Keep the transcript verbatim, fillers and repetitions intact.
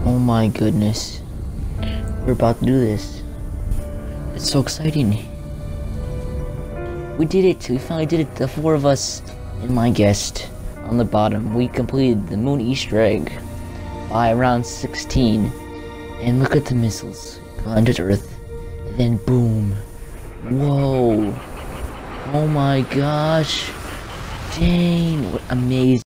Oh my goodness. We're about to do this. It's so exciting. We did it. We finally did it. The four of us and my guest on the bottom. We completed the moon Easter egg by around sixteen. And look at the missiles. Landed Earth. And then boom. Whoa. Oh my gosh. Dang. What amazing.